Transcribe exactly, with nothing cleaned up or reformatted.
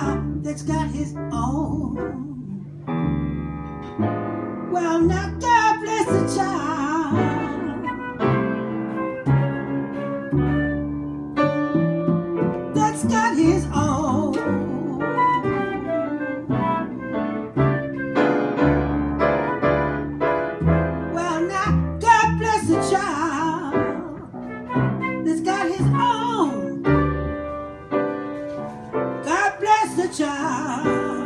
child that's got his own. Well, now God bless the child that's got his own. Well, now God bless the child that's got his own. God bless the child